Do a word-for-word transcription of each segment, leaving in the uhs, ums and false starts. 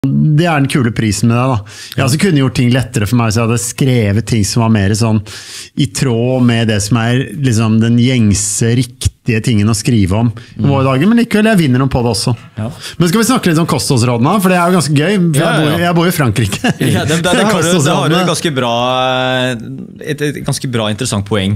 Det er den kule prisen med det da. Jeg altså kunne gjort ting lettere for meg hvis jeg hadde skrevet ting som var mer sånn i tråd med det som er liksom den gjengse, riktige tingen å skrive om i våre dager, men likevel jeg vinner noe på det også. Ja. Men skal vi snakke litt om kostholdsrådene, for det er jo ganske gøy, for ja, ja, ja. Jeg, bor, jeg bor i Frankrike. Ja, det, det, det, har du, det har du et ganske bra, et, et ganske bra interessant poeng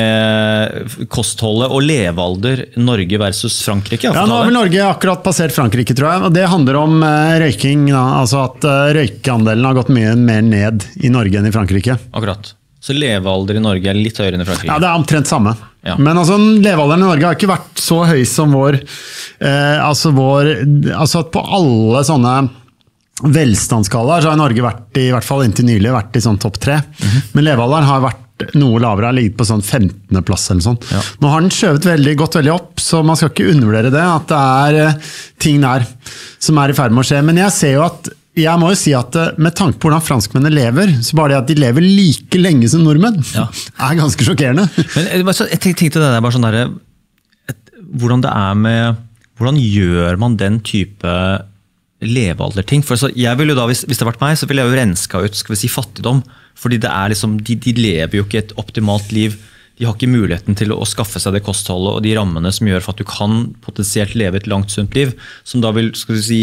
med kostholdet og levealder Norge versus Frankrike. Ja, nå har vel Norge akkurat passert Frankrike, tror jeg, og det handler om uh, røyking. Da, altså at uh, røykeandelen har gått mye mer ned i Norge enn i Frankrike. Akkurat. Så levealder i Norge er litt høyere enn i Frankrike? Ja, det er omtrent samme. Ja. Men altså, levealderen i Norge har ikke vært så høy som vår, eh, altså vår, altså at på alle sånne velstandsskalaer så har Norge vært i, i hvert fall inntil nylig, vært i sånn topp tre. Mm-hmm. Men levealderen har vært noe lavere, har ligget på sånn femtende plass eller sånn. Ja. Nå har den skjøvet veldig, gått veldig opp, så man skal ikke undervurdere det, at det er uh, ting der som er i ferd med å skje. Men jeg ser jo at, jeg må jo si at uh, med tanke på hvordan franskmennene lever, så bare det at de lever like lenge som nordmenn, ja. Er ganske sjokkerende. Men jeg tenkte det der, bare sånn der, et, hvordan det er med, hvordan gjør man den type levealderting? For så, jeg vil jo da, hvis, hvis det har vært meg, så vil jeg jo renska ut, skal vi si, fattigdom. Fordi det er liksom, de, de lever jo ikke et optimalt liv. De har ikke muligheten til å, å skaffe seg det kostholdet og de rammene som gjør for at du kan potensielt leve et langt sunt liv, som da vil, skal vi si,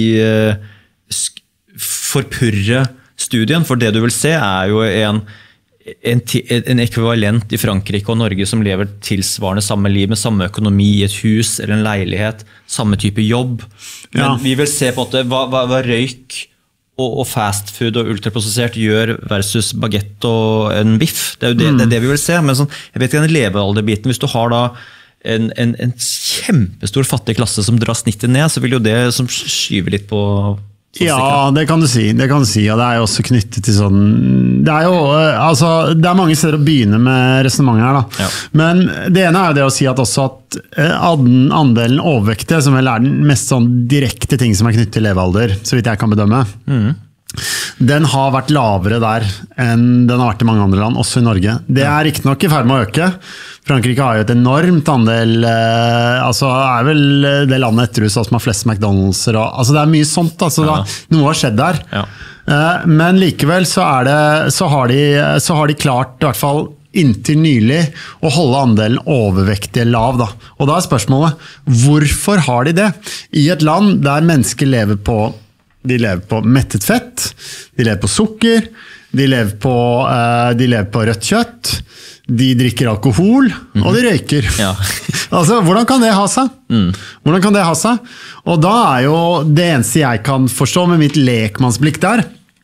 sk- forpurre studien. For det du vil se er jo en, en, en ekvivalent i Frankrike og Norge som lever tilsvarende samme liv, med samme økonomi i et hus eller en leilighet, samme type jobb. Men ja. Vi vil se på at det, hva, hva, hva røyk og fastfood og ultraprosessert gjør versus baguette og en biff. Det er jo det, mm. det, er det vi vil se. Men sånn, jeg vet ikke den levealderbiten, hvis du har da en, en, en kjempestor fattig klasse som drar snittet ned, så vil jo det som skyve litt på... Ja, det kan du si, det kan du si, og det er jo også knyttet til sånn, det er jo, altså, det er mange steder å begynne med resonemanget her da, ja. Men det ene er jo det å si at også at andelen overvektige, som vel er den mest sånn direkte ting som er knyttet til levealder, så vidt jeg kan bedømme, mm. Den har vært lavere der enn den har vært i mange andre land, også i Norge. Det er ikke nok i ferd med å øke. Frankrike har jo et enormt andel, eh, altså er vel det landet etter U S A som har flest McDonald'ser, og, altså det er mye sånt, altså ja. Da, noe har skjedd der. Ja. Eh, men likevel så, er det, så, har de, så har de klart, i hvert fall inntil nylig, å holde andelen overvektige lav. Da. Og da er spørsmålet, hvorfor har de det? I et land der mennesker lever på De lever på mettet fett, de lever på sukker, de lever på, uh, de lever på rødt kjøtt, de drikker alkohol, mm-hmm. og de røyker. Ja. Altså, hvordan kan det ha seg? Mm. Hvordan kan det ha seg? Og da er jo det eneste jeg kan forstå med mitt lekmannsblikk der,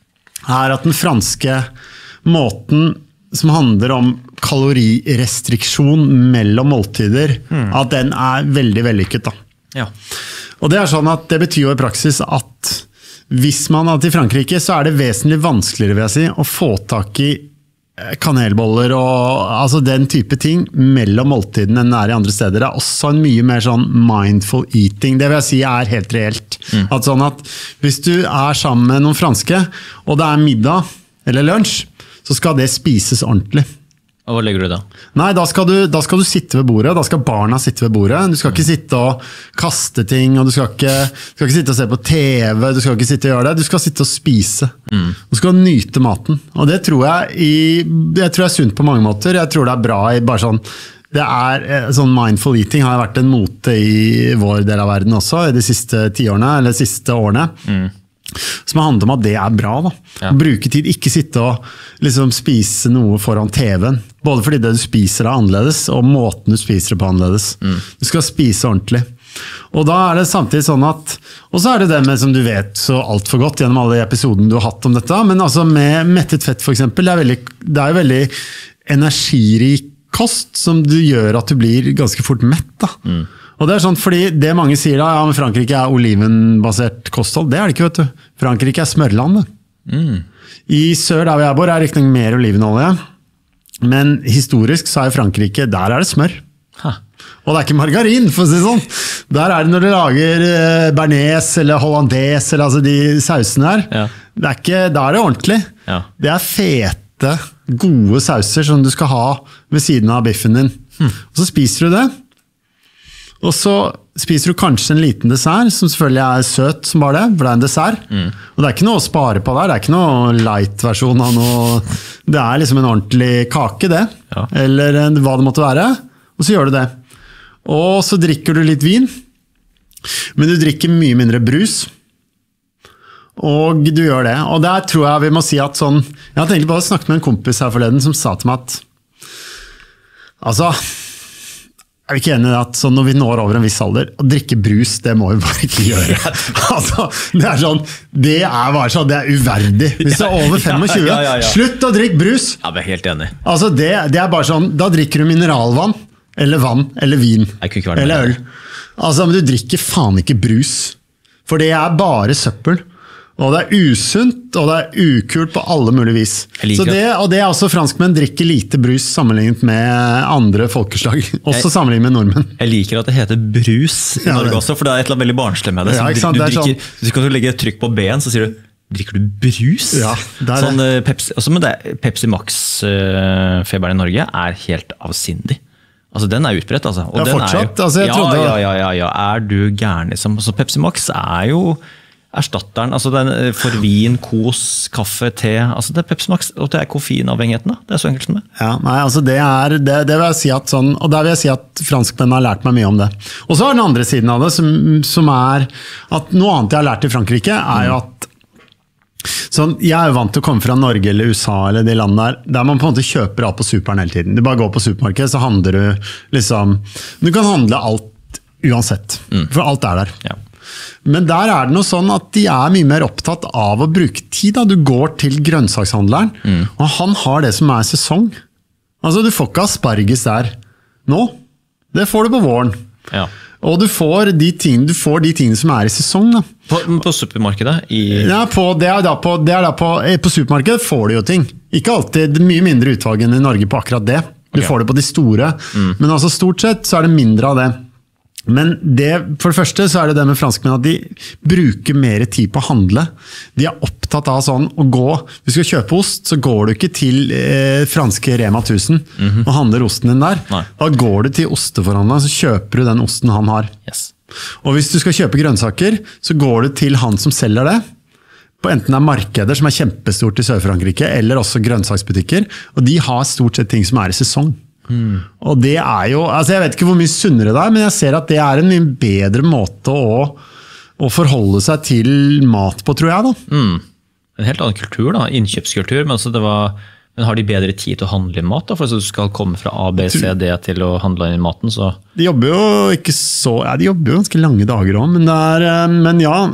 er at den franske måten som handler om kalorirestriksjon mellom måltider, mm. at den er veldig vellykket. Da. Ja. Og det er sånn at det betyr jo i praksis at hvis man er til Frankrike, så er det vesentlig vanskeligere, vil jeg si, å få tak i kanelboller og altså den type ting mellom måltiden enn det er i andre steder. Det er også en mye mer sånn mindful eating. Det vil jeg si er helt reelt. Mm. At sånn at hvis du er sammen med noen franske, og det er middag eller lunsj, så skal det spises ordentlig. Og hva legger du da? Nei, da skal du, da skal du sitte ved bordet, da skal barna sitte ved bordet. Du skal ikke sitte og kaste ting, og du skal ikke, skal ikke sitte og se på T V, du skal ikke sitte og gjøre det, du skal sitte og spise. Mm. Du skal nyte maten. Og det tror jeg, i, jeg tror er sunt på mange måter. Jeg tror det er bra i bare sånn, det er sånn mindful eating har vært en mote i vår del av verden også, i de siste tiårene, eller de siste årene. Mm. Som handler om at det er bra da. Ja. Bruke tid, ikke sitte og liksom spise noe foran T V-en. Både fordi det du spiser er annerledes, og måten du spiser det på annerledes. Mm. Du skal spise ordentlig. Og da er det samtidig sånn at, og så er det det med som du vet så alt for godt gjennom alle episodene du har hatt om dette, men altså med mettet fett for eksempel, det er, veldig, det er jo veldig energirik kost som du gjør at du blir ganske fort mett da. Mm. Og det er sånn, fordi det mange sier da, ja, men Frankrike er olivenbasert kosthold, det er det ikke, vet du. Frankrike er smørlandet. Mm. I sør der jeg bor er det ikke noe mer olivenolje, men historisk så er Frankrike, der er det smør. Ha. Og det er ikke margarin, for å si det sånn. Der er det når du lager bearnés eller hollandaise, eller altså de sausene her, ja. Det er ikke, da er det ordentlig. Ja. Det er fete, gode sauser som du skal ha ved siden av biffen din. Hm. Og så spiser du det. Og så spiser du kanskje en liten dessert, som selvfølgelig er søt som bare det, for det er en dessert. Mm. Og det er ikke noe å spare på der, det er ikke noe light-versjon av noe, det er liksom en ordentlig kake det, ja. Eller hva det måtte være, og så gjør du det. Og så drikker du litt vin, men du drikker mye mindre brus, og du gjør det. Og der tror jeg vi må si at sånn, jeg har egentlig bare snakket med en kompis her forleden som sa til meg at altså, jeg er ikke enig i at sånn, når vi når over en viss alder, å drikke brus, det må vi bare ikke gjøre. Altså, det er sånn, det er bare sånn, det er uverdig. Hvis du er over femogtjue, ja, ja, ja, ja. Slutt å drikke brus! Ja, jeg er helt enig. Altså, det, det er bare sånn, da drikker du mineralvann, eller vann, eller vin, eller øl. Altså, men du drikker faen ikke brus. For det er bare søppel. Og det er usunt, og det er ukult på alle mulige vis. Så det, og det er også franskmenn drikker lite brus sammenlignet med andre folkeslag. Også jeg, sammenlignet med nordmenn. Jeg liker at det heter brus i ja, Norge også, for det er et eller annet veldig barnslig med det. Ja, du, du, drikker, sånn. Du skal legge et trykk på ben, så sier du, drikker du brus? Ja, det er sånn, det. Pepsi, også med det, Pepsi Max-feberen i Norge er helt avsindig. Altså, den er utbredt, altså. Og ja, den fortsatt. Er jo, altså, jeg ja, trodde... ja, ja, ja, ja, er du gæren, liksom. Så Pepsi Max er jo erstatteren, altså den, for vin, kos, kaffe, te, altså det er Pepsi Max, og det er koffeinavhengigheten da, det er så enkelt som det. Ja, nei, altså det er, det, det vil jeg si at sånn, og der vil jeg si at franskmennene har lært meg mye om det. Og så er den andre siden av det, som, som er, at noe annet jeg har lært i Frankrike, er jo at, sånn, jeg er jo vant til å komme fra Norge eller U S A eller de landene der, der man på en måte kjøper alt på superen hele tiden. Du bare går på supermarkedet, så handler du liksom, du kan handle alt uansett, mm. for alt er der. Ja. Men der er det noe sånn at de er mye mer opptatt av å bruke tid. Da. Du går til grønnsakshandleren, mm. og han har det som er sesong. Altså, du får ikke asparges der nå. Det får du på våren. Ja. Og du får de tingene, du får de tingene som er i sesong. Da. På, på supermarkedet? I... Ja, på, det er da på, det er da på, på supermarkedet får du jo ting. Ikke alltid mye mindre utvalg enn i Norge på akkurat det. Du okay. får det på de store. Mm. Men altså stort sett så er det mindre av det. Men det, for det første så er det det med franskmenn at de bruker mer tid på å handle. De er opptatt av sånn å gå, hvis du skal kjøpe ost, så går du ikke til eh, franske Rema tusen mm-hmm. og handler osten din der. Nei. Da går du til osteforhandleren, så kjøper du den osten han har. Yes. Og hvis du skal kjøpe grønnsaker, så går du til han som selger det. På enten det er markeder som er kjempestort i Sør-Frankrike, eller også grønnsaksbutikker. Og de har stort sett ting som er i sesong. Mm. Og det er jo, altså jeg vet ikke hvor mye sunnere det er, men jeg ser at det er en mye bedre måte å, å forholde seg til mat på, tror jeg da. Mm. En helt annen kultur da, innkjøpskultur, men, altså det var, men har de bedre tid til å handle inn mat da, for at du skal komme fra A, B, C, D til å handle inn maten, så... De jobber jo ikke så, ja, de jobber jo ganske lange dager også, men det er, men ja...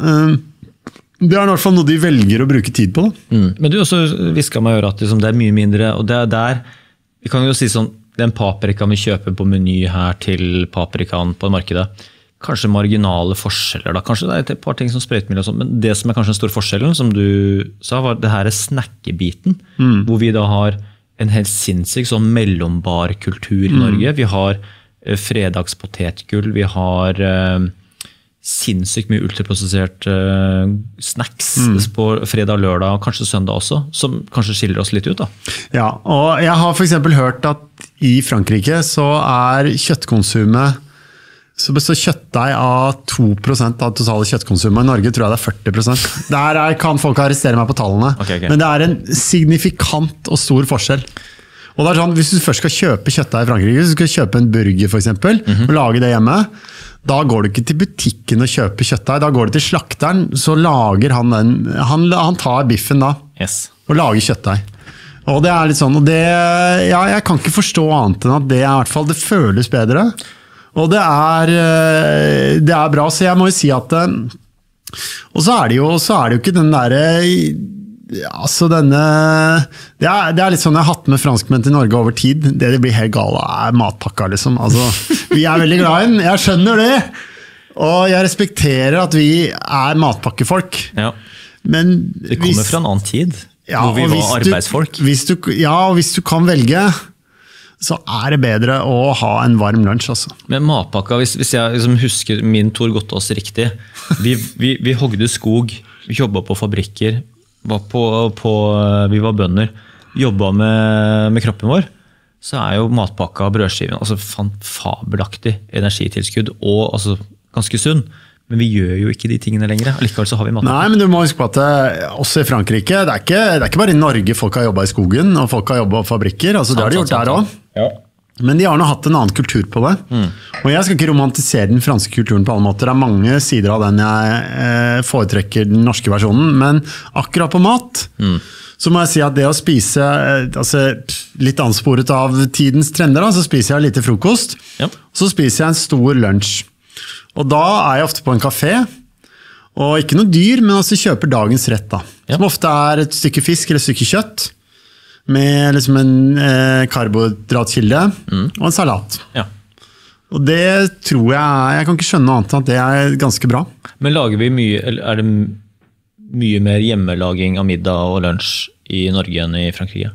Det er i hvert fall noe de velger å bruke tid på. Da. Mm. Men du også visket meg å gjøre at liksom, det er mye mindre, og det er der, vi kan jo si sånn, den paprikaen vi kjøper på meny her til paprikaen på markedet, kanskje marginale forskjeller da, kanskje det er et par ting som sprøytemiddel og sånt, men det som er kanskje den store forskjellen, som du sa, var det her snackebiten, mm. hvor vi da har en helt sinnssyk sånn mellombar kultur i mm. Norge. Vi har eh, fredagspotetgull, vi har eh, sinnssykt mye ultraprosessert uh, snacks mm. på fredag, lørdag og kanskje søndag også, som kanskje skiller oss litt ut da. Ja, og jeg har for eksempel hørt at i Frankrike så er kjøttkonsumet, så består kjøttdeig av to prosent av totale kjøttkonsumet. I Norge tror jeg det er førti prosent. Der er, kan folk arrestere meg på tallene, okay, okay. men det er en signifikant og stor forskjell. Og det er sånn, hvis du først skal kjøpe kjøttdeig i Frankrike, hvis du skal kjøpe en burger for eksempel, mm-hmm. og lage det hjemme, da går du ikke til butikken og kjøper kjøttdeig, da går du til slakteren, så lager han den, han, han tar biffen da, yes. og lager kjøttdeig. Og det er litt sånn, og det, ja, jeg kan ikke forstå annet enn at det er i hvert fall, det føles bedre, og det er, det er bra, så jeg må jo si at, og så er det jo, så er det jo ikke den der, altså denne, det er, det er litt sånn jeg har hatt med franskmenn til Norge over tid, det det blir helt galt er matpakka liksom, altså, vi er veldig glad i den, jeg skjønner det, og jeg respekterer at vi er matpakkefolk. Ja. Men det kommer hvis, fra en annen tid, ja, hvor vi var arbeidsfolk. Du, hvis du, ja, og hvis du kan velge, så er det bedre å ha en varm lunsj. Altså. Men matpakka, hvis, hvis jeg liksom husker min Tor Gottaas riktig, vi, vi, vi hogde skog, vi jobbet på fabrikker, var på, på, vi var bønder, jobbet med, med kroppen vår, så er jo matpakka og brødskiven altså fabelaktig energitilskudd, og altså ganske sunn. Men vi gjør jo ikke de tingene lenger. Allikevel så har vi mat. Nei, men du må huske på at det, også i Frankrike, det er, ikke, det er ikke bare i Norge folk har jobbet i skogen, og folk har jobbet på fabrikker, altså sant, det har de gjort sant, der også. Ja. Men de har nå hatt en annen kultur på det. Mm. Og jeg skal ikke romantisere den franske kulturen på alle måter. Det er mange sider av den jeg eh, foretrekker den norske versjonen. Men akkurat på mat, mm. så må jeg si at det å spise, eh, altså, litt ansporet av tidens trender, da, så spiser jeg lite frokost. Ja. Så spiser jeg en stor lunsj. Og da er jeg ofte på en kafé. Og ikke noe dyr, men altså kjøper dagens rett da. Ja. Som ofte er et stykke fisk eller et stykke kjøtt. Med liksom en eh, karbohydratkilde mm. og en salat. Ja. Og det tror jeg, jeg kan ikke skjønne noe annet enn at det er ganske bra. Men lager vi mye, eller er det mye mer hjemmelaging av middag og lunsj i Norge enn i Frankrike?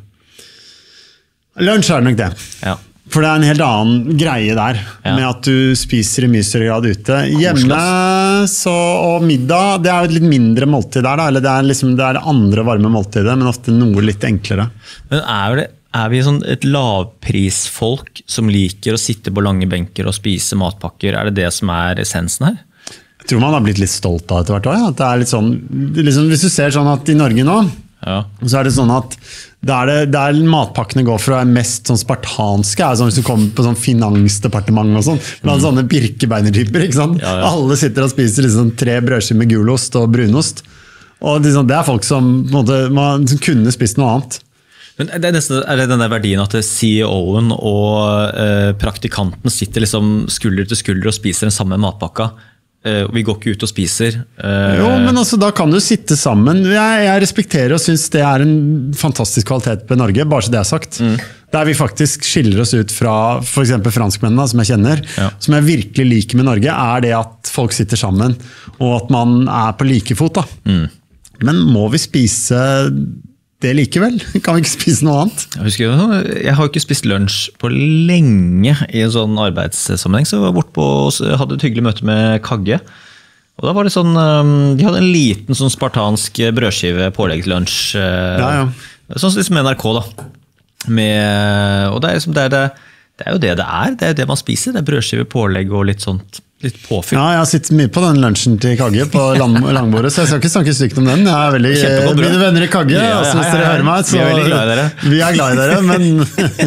Lunsj er det nok det. Ja. For det er en helt annen greie der, ja. Med at du spiser i mye større grad ute. Hjemme så, og middag, det er jo et litt mindre måltid der, da. Eller det er, liksom, det er andre varme måltider, men ofte noe litt enklere. Men er, det, er vi sånn et lavprisfolk som liker å sitte på lange benker og spise matpakker? Er det det som er essensen her? Jeg tror man har blitt litt stolt av etter hvert også, ja. At det er litt sånn, liksom, hvis du ser sånn at i Norge nå, ja. Så er det sånn at der, det, der matpakkene går for å være mest sånn spartanske, er sånn hvis du kommer på sånn finansdepartement og sånn, blant mm. sånne birkebeinertyper, ikke sant? Ja, ja. Alle sitter og spiser liksom tre brødskiver med gulost og brunost, og liksom, det er folk som, på en måte, man, som kunne spist noe annet. Men det er, nesten, er det denne verdien at C E O-en og eh, praktikanten sitter liksom skulder til skulder og spiser den samme matpakka? Uh, vi går ikke ut og spiser. Uh, jo, men altså, da kan du sitte sammen. Jeg, jeg respekterer og synes det er en fantastisk kvalitet på Norge, bare så det er sagt. Mm. Der vi faktisk skiller oss ut fra for eksempel franskmennene, som jeg kjenner, ja. Som jeg virkelig liker med Norge, er det at folk sitter sammen, og at man er på like fot. Da. Mm. Men må vi spise det likevel? Kan vi ikke spise noe annet? Jeg, husker, jeg har ikke spist lunsj på lenge i en sånn arbeidssammenheng, så jeg var bort på, hadde et hyggelig møte med Kagge. Og da var det sånn, de hadde en liten sånn spartansk brødskive pålegg til lunsj. Ja, ja. Sånn som N R K da. Med, og det er, liksom, det, er det, det er jo det det er, det er jo det man spiser, det er brødskive pålegg og litt sånt. Litt påfyll. Ja, jeg har sittet mye på den lunsjen til Kagge på lang, langbordet, så jeg skal ikke snakke stygt om den. Jeg er veldig mine venner i Kagge, ja, altså, hvis dere hører meg. Så, vi er veldig glad i dere. Vi er glad i dere, men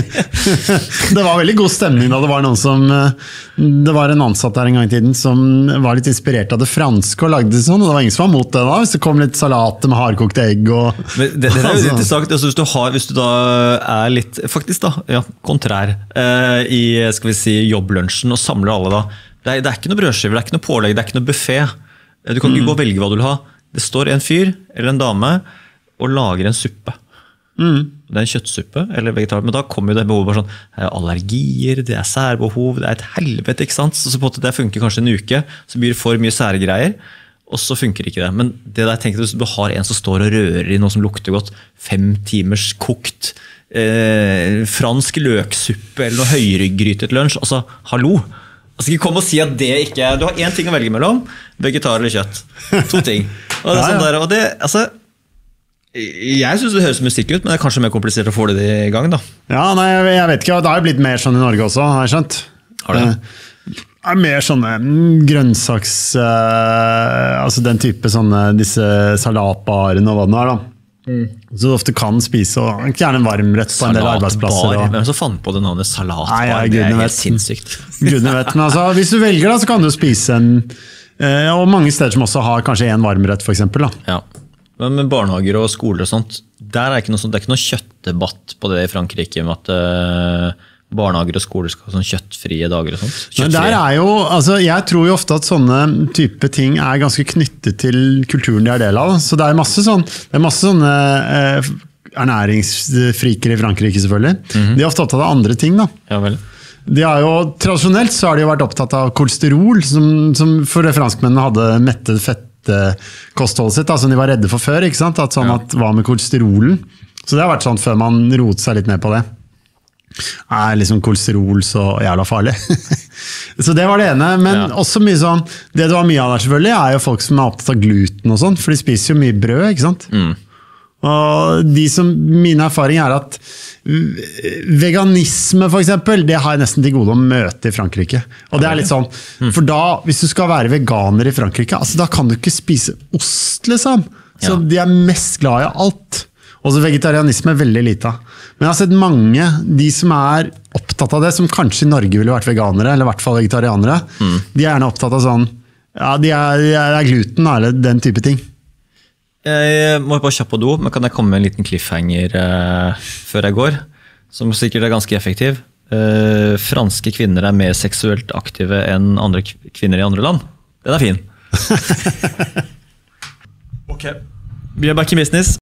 det var veldig god stemning da det var noen som, det var en ansatt der en gang i tiden som var litt inspirert av det franske og lagde det sånn, og det var ingen som var mot det da, hvis det kom litt salat med hardkokte egg og... Men det, det er jo interessant, altså, hvis, du har, hvis du da er litt, faktisk da, ja, kontrær, eh, i, skal vi si, jobblunsjen og samler alle da, Det er, det er ikke noe brødskiver, det er ikke noe pålegg, det er ikke noe buffet. Du kan ikke mm. gå og velge hva du vil ha. Det står en fyr eller en dame og lager en suppe. Mm. Det er en kjøttsuppe eller vegetar, men da kommer jo det behovet bare sånn, det er allergier, det er særbehov, det er et helvete, ikke sant? Så på en måte det funker kanskje en uke, så blir det for mye særgreier, og så funker ikke det. Men det der, tenk at du har en som står og rører i noe som lukter godt, fem timers kokt, eh, fransk løksuppe eller noe høyryggrytet lunsj, altså, hallo! Altså ikke kom og si at det ikke er... Du har en ting å velge mellom, vegetar eller kjøtt. To ting. Og det er sånn der, og det, altså... Jeg synes det høres musikk ut, men det er kanskje mer komplisert å få det i gang da. Ja, nei, jeg vet ikke, det har jo blitt mer sånn i Norge også, har jeg skjønt. Har det? Det er mer sånne grønnsaks... Altså den type sånne, disse salatbarene og hva det er da. Mm. Så du ofte kan spise, og ikke gjerne en varmrett på en del arbeidsplasser. Og... Hvem som fant på det navnet salatbar? Nei, ja, det er helt sinnssykt. Gudene vet, men altså, hvis du velger da, så kan du spise en, eh, og mange steder som også har kanskje en varmrett for eksempel da. Ja, men med barnehager og skoler og sånt, der er ikke noe, sånt, det er ikke noe kjøttdebatt på det i Frankrike med at uh, barnehager og skoler skal ha sånn kjøttfrie dager og sånt. Men der er jo, altså jeg tror jo ofte at sånne type ting er ganske knyttet til kulturen de er del av. Så det er masse, sånn, det er masse sånne eh, ernæringsfriker i Frankrike selvfølgelig. Mm-hmm. De er ofte opptatt av andre ting da. Ja vel. De har jo, tradisjonelt så har de jo vært opptatt av kolesterol, som, som for det franskmennene hadde mettet fettkostholdet sitt, da, som de var redde for før, ikke sant? At sånn at hva med kolesterolen? Så det har vært sånn før man roter seg litt ned på det. Er liksom kolesterol så jævla farlig. Så det var det ene, men ja. Også mye sånn, det du har mye av der selvfølgelig, er jo folk som er opptatt av gluten og sånn, for de spiser jo mye brød, ikke sant? Mm. Og de som, min erfaring er at veganisme for eksempel, det har jeg nesten til gode å møte i Frankrike. Og det er litt sånn, for da, hvis du skal være veganer i Frankrike, altså da kan du ikke spise ost, liksom. Så de er mest glad i alt. Også vegetarianisme er veldig lite. Men jeg har sett mange, de som er opptatt av det, som kanskje i Norge ville vært veganere, eller i hvert fall vegetarianere, mm. de er gjerne opptatt av sånn, ja, de er, de er gluten, eller den type ting. Jeg må bare kjappe på do, men kan jeg komme med en liten cliffhanger uh, før jeg går? Som sikkert er ganske effektiv. Uh, franske kvinner er mer seksuelt aktive enn andre kvinner i andre land. Den er fin. Ok, vi er back in business.